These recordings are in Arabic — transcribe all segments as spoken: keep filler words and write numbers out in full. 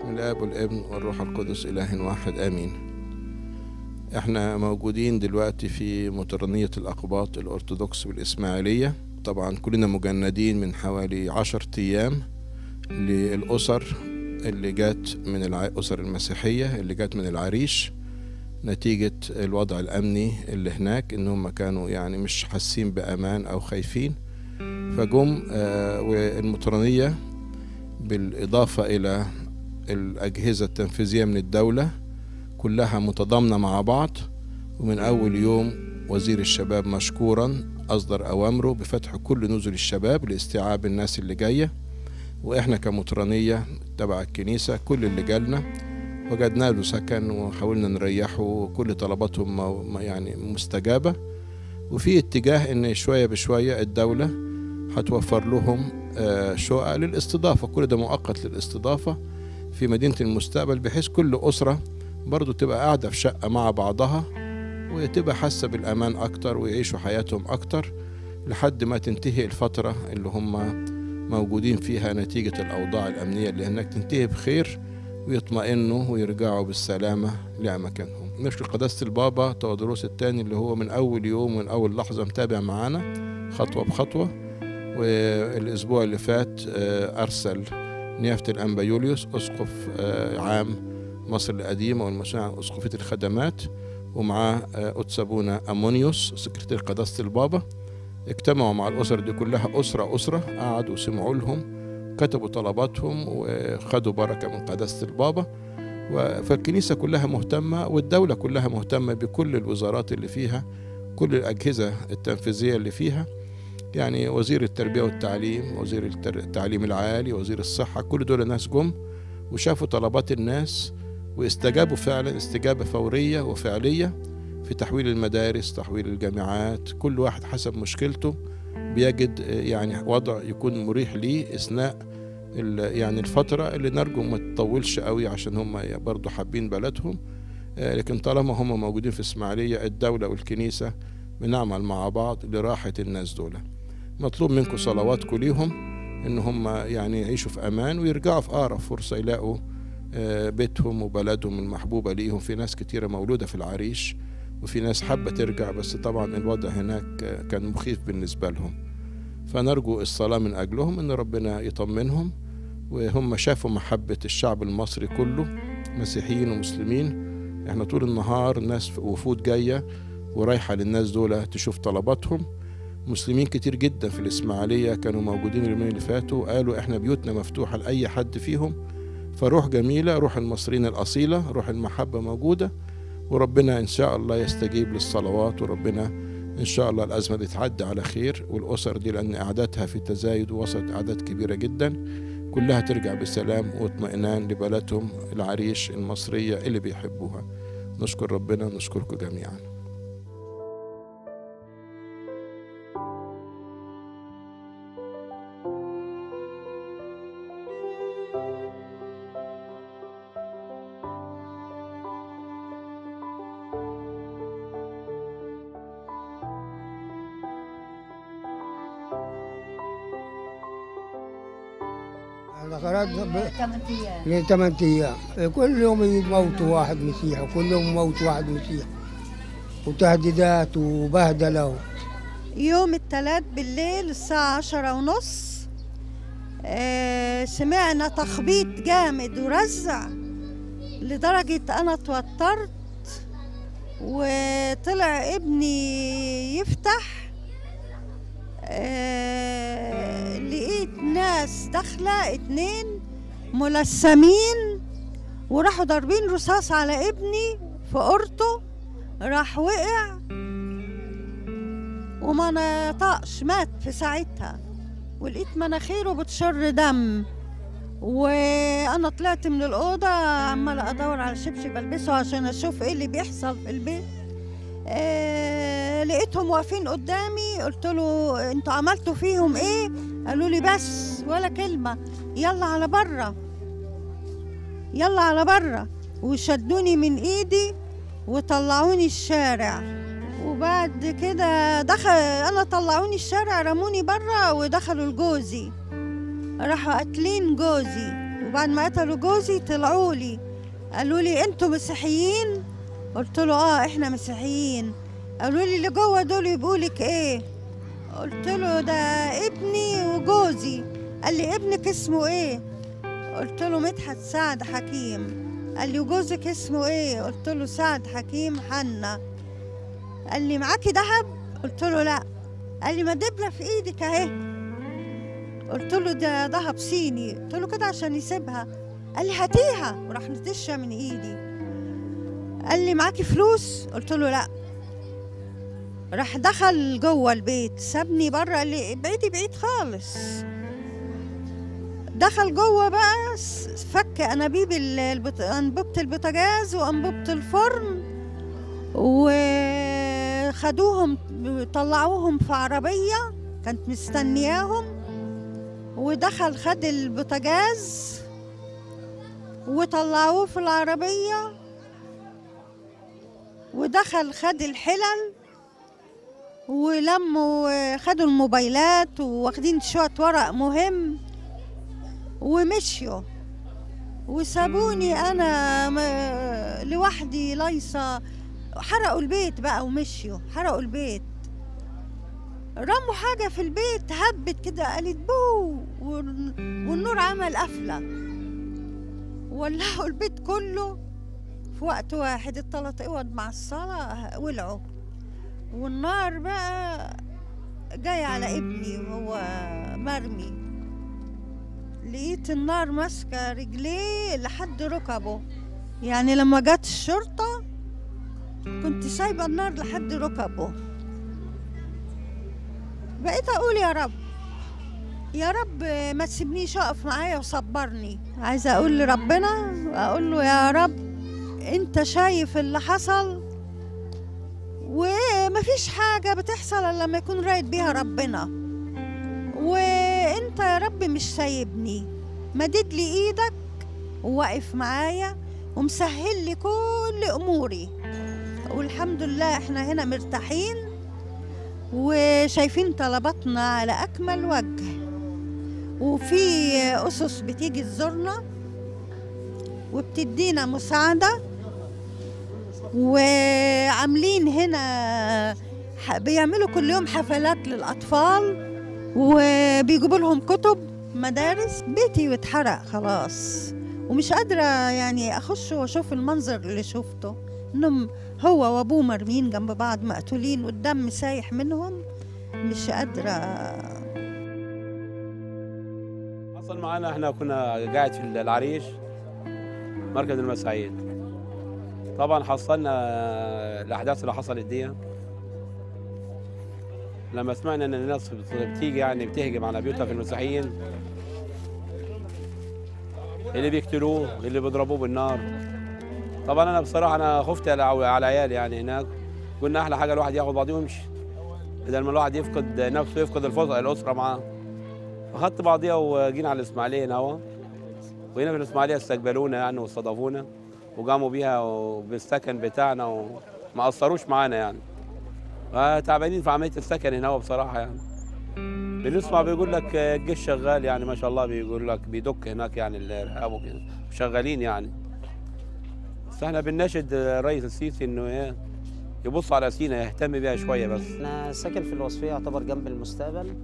بسم الآب والابن والروح القدس إله واحد آمين. احنا موجودين دلوقتي في مطرانية الأقباط الأرثوذكس بالإسماعيلية. طبعا كلنا مجندين من حوالي عشرة أيام للأسر اللي جات من الأسر المسيحية اللي جات من العريش نتيجة الوضع الأمني اللي هناك، إنهم كانوا يعني مش حاسين بأمان أو خايفين، فجم آه والمطرانية بالإضافة إلى الأجهزة التنفيذية من الدولة كلها متضامنة مع بعض. ومن أول يوم وزير الشباب مشكورا أصدر أوامره بفتح كل نزل الشباب لاستيعاب الناس اللي جاية، وإحنا كمطرانية تبع الكنيسة كل اللي جالنا وجدنا له سكن وحاولنا نريحه وكل طلباتهم يعني مستجابة. وفي اتجاه إن شوية بشوية الدولة هتوفر لهم شقق للاستضافة، كل ده مؤقت للاستضافة في مدينة المستقبل، بحيث كل أسرة برضو تبقى قاعدة في شقة مع بعضها وتبقى حاسة بالأمان أكتر ويعيشوا حياتهم أكتر لحد ما تنتهي الفترة اللي هم موجودين فيها نتيجة الأوضاع الأمنية اللي هناك تنتهي بخير ويطمئنوا ويرجعوا بالسلامة لأماكنهم. نشكر قداسة البابا تودروس الثاني اللي هو من أول يوم من أول لحظة متابع معانا خطوة بخطوة، والأسبوع اللي فات أرسل نيافة الأنبا يوليوس أسقف عام مصر القديمة والمسؤول عن أسقفية الخدمات، ومعاه قدس أبونا أمونيوس سكرتير قداسة البابا. اجتمعوا مع الأسر دي كلها أسرة أسرة، قعدوا وسمعوا لهم، كتبوا طلباتهم وخدوا بركة من قداسة البابا. فالكنيسة كلها مهتمة والدولة كلها مهتمة بكل الوزارات اللي فيها، كل الأجهزة التنفيذية اللي فيها، يعني وزير التربية والتعليم، وزير التعليم العالي، وزير الصحة، كل دول ناس جم وشافوا طلبات الناس واستجابوا فعلا استجابة فورية وفعلية في تحويل المدارس، تحويل الجامعات، كل واحد حسب مشكلته بيجد يعني وضع يكون مريح ليه أثناء يعني الفترة اللي نرجو ما تطولش قوي عشان هم برضو حابين بلدهم. لكن طالما هم موجودين في إسماعيلية الدولة والكنيسة بنعمل مع بعض لراحة الناس دول. مطلوب منكم صلواتكم ليهم إن هم يعني يعيشوا في أمان ويرجعوا في أقرب فرصة يلاقوا بيتهم وبلدهم المحبوبة ليهم. في ناس كتيرة مولودة في العريش وفي ناس حابة ترجع، بس طبعا الوضع هناك كان مخيف بالنسبة لهم، فنرجو الصلاة من أجلهم إن ربنا يطمنهم. وهم شافوا محبة الشعب المصري كله، مسيحيين ومسلمين. احنا طول النهار ناس وفود جاية ورايحة للناس دول تشوف طلباتهم. مسلمين كتير جدا في الإسماعيلية كانوا موجودين اليومين اللي فاتوا وقالوا احنا بيوتنا مفتوحة لأي حد فيهم، فروح جميلة، روح المصريين الأصيلة، روح المحبة موجودة، وربنا إن شاء الله يستجيب للصلوات، وربنا إن شاء الله الأزمة دي تعدي على خير، والأسر دي لأن أعدادها في تزايد ووصلت أعداد كبيرة جدا كلها ترجع بسلام واطمئنان لبلدهم العريش المصرية اللي بيحبوها. نشكر ربنا، نشكركم جميعا. الغرض لثمان أيام كل يوم يموتوا واحد مسيحي وكل يوم يموت واحد مسيحي وتهديدات وبهدلة. يوم الثلاث بالليل الساعة عشرة ونص آه سمعنا تخبيط جامد ورزع لدرجة أنا اتوترت، وطلع ابني يفتح آه لقيت ناس داخلة اتنين ملثمين وراحوا ضاربين رصاص على ابني في قرطه، راح وقع وما نطقش، مات في ساعتها، ولقيت مناخيره بتشر دم. وانا طلعت من الأوضة عمالة ادور على شبشب البسه عشان اشوف ايه اللي بيحصل في البيت. آه لقيتهم واقفين قدامي، قلت له انتوا عملتوا فيهم ايه؟ قالوا لي بس ولا كلمة، يلا على برا يلا على برا، وشدوني من ايدي وطلعوني الشارع. وبعد كده دخل انا طلعوني الشارع رموني برا ودخلوا لجوزي، راحوا قاتلين جوزي وبعد ما قتلوا جوزي طلعوا لي قالوا لي انتوا مسيحيين؟ قلت له اه احنا مسيحيين. قالوا لي اللي جوه دول يبقوا لك ايه؟ قلت له ده ابني وجوزي. قال لي ابنك اسمه ايه؟ قلت له مدحت سعد حكيم. قال لي وجوزك اسمه ايه؟ قلت له سعد حكيم حنا. قال لي معاكي ذهب؟ قلت له لا. قال لي ما دبله في ايدك اهي. قلت له ده ذهب صيني. قلت له كده عشان يسيبها. قال لي هاتيها، وراح نتشها من ايدي. قال لي معاكي فلوس؟ قلت له لا. راح دخل جوه البيت سابني بره، قال لي بعيدي بعيد خالص. دخل جوه بقى فك انابيب البط... انبوبه البوتاجاز وانبوبه الفرن، وخدوهم طلعوهم في عربيه كانت مستنياهم، ودخل خد البوتاجاز وطلعوه في العربيه، ودخل خد الحلل ولموا خدوا الموبايلات وواخدين شويه ورق مهم ومشيوا، وسابوني انا لوحدي ليصه. حرقوا البيت بقى ومشيوا، حرقوا البيت، رموا حاجه في البيت هبت كده قالت بو، والنور عمل قفله، ولعوا البيت كله في وقت واحد. الثلاث اوض مع الصاله ولعوا، والنار بقى جايه على ابني وهو مرمي. لقيت النار ماسكه رجليه لحد ركبه، يعني لما جت الشرطه كنت سايبه النار لحد ركبه. بقيت اقول يا رب يا رب ما تسيبنيش، اقف معايا وصبرني. عايزه اقول لربنا، اقول له يا رب انت شايف اللي حصل، ومفيش حاجه بتحصل الا لما يكون رايد بيها ربنا، وانت يا رب مش سايبني، مدد لي ايدك وواقف معايا ومسهل لي كل اموري. والحمد لله احنا هنا مرتاحين وشايفين طلباتنا على اكمل وجه، وفي اسس بتيجي تزورنا وبتدينا مساعده، وعاملين هنا بيعملوا كل يوم حفلات للاطفال، وبيجيبوا لهم كتب مدارس. بيتي واتحرق خلاص، ومش قادره يعني اخش واشوف المنظر اللي شفته، انهم هو وابوه مرميين جنب بعض مقتولين والدم سايح منهم. مش قادره. حصل معانا، احنا كنا قاعد في العريش مركز المساعيد. طبعا حصلنا الاحداث اللي حصلت دي لما سمعنا ان الناس بتيجي يعني بتهجم على بيوتها في المسيحيين، اللي بيقتلوه اللي بيضربوه بالنار. طبعا انا بصراحه انا خفت على على عيالي، يعني هناك كنا احلى حاجه الواحد ياخد بعضيه ويمشي بدل ما الواحد يفقد نفسه، يفقد الفرصه الاسره معاه. فاخدت بعضيها وجينا على الاسماعيليه هنا، وهنا في الاسماعيليه استقبلونا يعني واستضافونا وقاموا بيها بالسكن بتاعنا وما قصروش معانا يعني. تعبانين في عمليه السكن هنا بصراحه يعني. بنسمع بيقول لك الجيش شغال، يعني ما شاء الله بيقول لك بيدك هناك يعني الارهاب وكده، شغالين يعني. بس احنا بنناشد الرئيس السيسي انه ايه يبص على سينا، يهتم بيها شويه بس. انا ساكن في الوصفيه، يعتبر جنب المستقبل،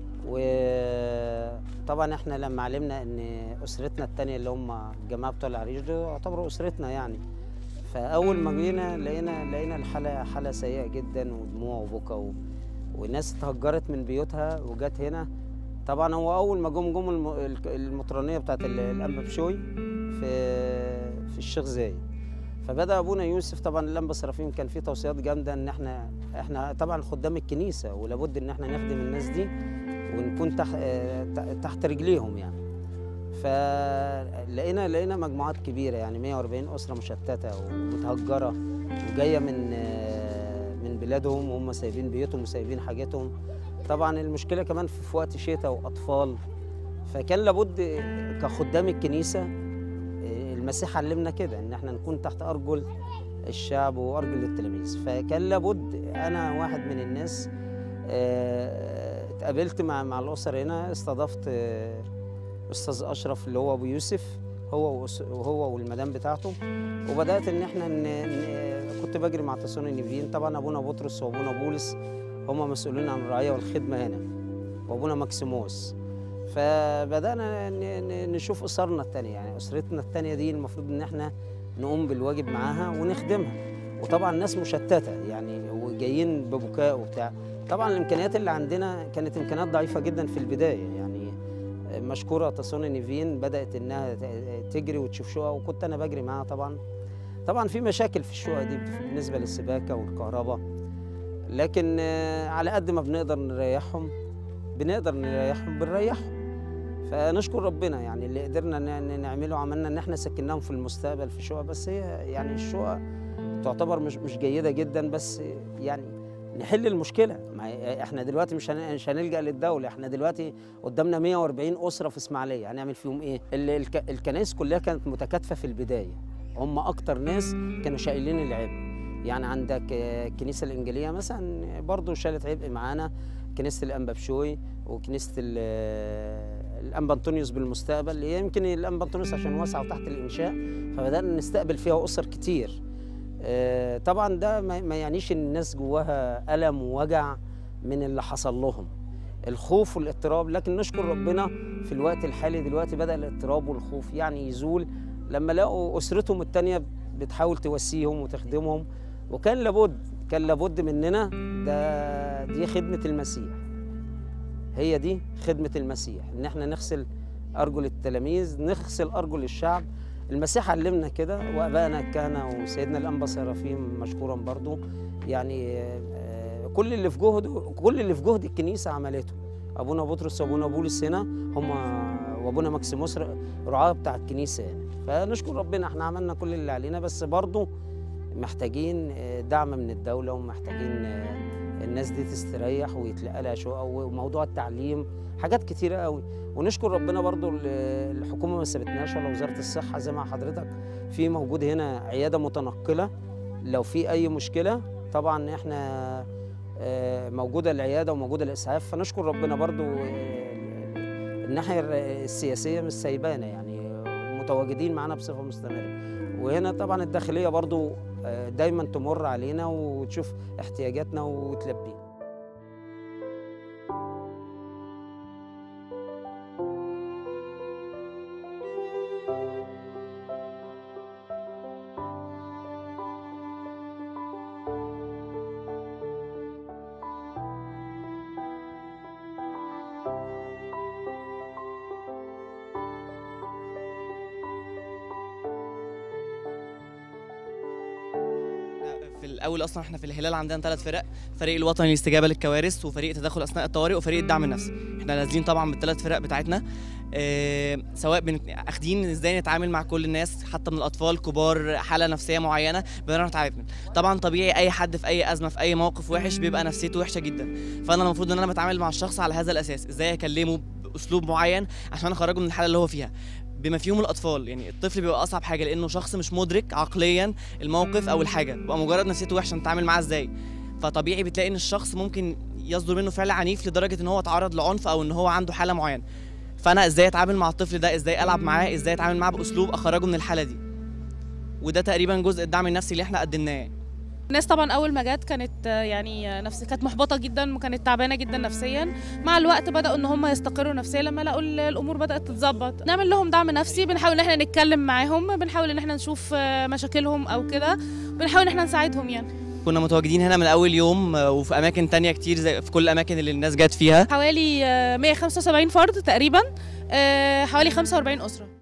وطبعا احنا لما علمنا ان اسرتنا الثانيه اللي هم الجماعه بتوع العريش دول يعتبروا اسرتنا يعني، فاول ما جينا لقينا لقينا الحاله حاله سيئه جدا، ودموع وبكا و... والناس اتهجرت من بيوتها وجت هنا. طبعا هو اول ما جم جم المطرانيه بتاعت الانبا بشوي في في الشيخ زايد، فبدا ابونا يوسف طبعا الانبا سرافيم كان في توصيات جامده ان احنا احنا طبعا خدام الكنيسه ولابد ان احنا نخدم الناس دي ونكون تحت تحت رجليهم يعني. فلقينا لقينا مجموعات كبيره يعني مية وأربعين اسره مشتته ومتهجره وجايه من من بلادهم، وهم سايبين بيوتهم وسايبين حاجاتهم. طبعا المشكله كمان في وقت شتاء واطفال، فكان لابد كخدام الكنيسه المسيح علمنا كده ان احنا نكون تحت ارجل الشعب وارجل التلاميذ. فكان لابد، انا واحد من الناس اتقابلت مع مع الاسر هنا، استضفت استاذ اشرف اللي هو ابو يوسف، هو وهو والمدام بتاعته. وبدات ان احنا ن... ن... كنت بجري مع تصون النيفين. طبعا ابونا بطرس وابونا بولس هم مسؤولين عن الرعايه والخدمه هنا، وابونا ماكسيموس. فبدانا ن... نشوف اسرنا الثانيه، يعني اسرتنا الثانيه دي المفروض ان احنا نقوم بالواجب معاها ونخدمها. وطبعا الناس مشتته يعني وجايين ببكاء وبتاع. طبعا الامكانيات اللي عندنا كانت امكانيات ضعيفه جدا في البدايه، يعني مشكوره تصون النيفين بدات انها تجري وتشوف شقق، وكنت انا بجري معاها. طبعا طبعا في مشاكل في الشقق دي بالنسبه للسباكه والكهرباء، لكن على قد ما بنقدر نريحهم بنقدر نريحهم بنريحهم. فنشكر ربنا يعني اللي قدرنا نعمله. عملنا ان احنا سكناهم في المستقبل في شقق، بس هي يعني الشقق تعتبر مش مش جيده جدا، بس يعني نحل المشكله. ما احنا دلوقتي مش مش هنلجأ للدوله، احنا دلوقتي قدامنا مية وأربعين اسره في اسماعيليه، هنعمل فيهم ايه؟ الكنائس كلها كانت متكاتفه في البدايه، هم اكتر ناس كانوا شايلين العبء. يعني عندك الكنيسه الانجيليه مثلا برضو شالت عبء معانا، كنيسه الانبا بشوي وكنيسه الانبا انطونيوس بالمستقبل، اللي يمكن الانبا انطونيوس عشان واسعه وتحت الانشاء فبدانا نستقبل فيها اسر كتير. طبعا ده ما يعنيش ان الناس جواها الم ووجع من اللي حصل لهم، الخوف والاضطراب، لكن نشكر ربنا في الوقت الحالي دلوقتي بدا الاضطراب والخوف يعني يزول لما لقوا اسرتهم الثانيه بتحاول تواسيهم وتخدمهم. وكان لابد كان لابد مننا، ده دي خدمه المسيح، هي دي خدمه المسيح، ان احنا نغسل ارجل التلاميذ، نغسل ارجل الشعب. المسيح علمنا كده، وابائنا الكهنه وسيدنا الانبا سرافيم مشكورا برضو، يعني كل اللي في جهد كل اللي في جهد الكنيسه عملته. ابونا بطرس وابونا بولس هنا هم وابونا ماكسيموس رعاه بتاع الكنيسه يعني. فنشكر ربنا احنا عملنا كل اللي علينا، بس برضو محتاجين دعم من الدوله، ومحتاجين الناس دي تستريح ويتلقى لها شقق، وموضوع التعليم حاجات كتيره قوي. ونشكر ربنا برضو الحكومه ما سابتناش، ولا وزاره الصحه زي ما حضرتك في موجود هنا عياده متنقله لو في اي مشكله. طبعا احنا موجوده العياده وموجوده الاسعاف. فنشكر ربنا برضو الناحيه السياسيه مش سايبانا، يعني متواجدين معانا بصفه مستمره. وهنا طبعا الداخليه برضو دايما تمر علينا وتشوف احتياجاتنا وتلبيها. في الاول اصلا احنا في الهلال عندنا ثلاث فرق، فريق الوطني للاستجابه للكوارث، وفريق تدخل اثناء الطوارئ، وفريق الدعم النفسي. احنا نازلين طبعا بالثلاث فرق بتاعتنا، اه سواء اخدين ازاي نتعامل مع كل الناس، حتى من الاطفال كبار حاله نفسيه معينه بنعرف نتعامل. طبعا طبيعي اي حد في اي ازمه في اي موقف وحش بيبقى نفسيته وحشه جدا، فانا المفروض ان انا بتعامل مع الشخص على هذا الاساس، ازاي اكلمه باسلوب معين عشان اخرجه من الحاله اللي هو فيها، بما فيهم الاطفال. يعني الطفل بيبقى اصعب حاجه، لانه شخص مش مدرك عقليا الموقف او الحاجه، بيبقى مجرد نفسيته وحشه نتعامل معاه ازاي. فطبيعي بتلاقي ان الشخص ممكن يصدر منه فعل عنيف لدرجه ان هو اتعرض لعنف او ان هو عنده حاله معينه. فانا ازاي اتعامل مع الطفل ده، ازاي العب معاه، ازاي اتعامل معاه باسلوب اخرجه من الحاله دي. وده تقريبا جزء الدعم النفسي اللي احنا قدمناه يعني. الناس طبعا اول ما جت كانت يعني نفس كانت محبطه جدا وكانت تعبانه جدا نفسيا. مع الوقت بداوا ان هم يستقروا نفسيا لما لقوا الامور بدات تتظبط. نعمل لهم دعم نفسي، بنحاول ان احنا نتكلم معاهم، بنحاول ان احنا نشوف مشاكلهم او كده، بنحاول ان احنا نساعدهم يعني. كنا متواجدين هنا من اول يوم وفي اماكن تانية كتير زي في كل الاماكن اللي الناس جت فيها. حوالي مية وخمسة وسبعين فرد تقريبا، حوالي خمسة وأربعين اسره.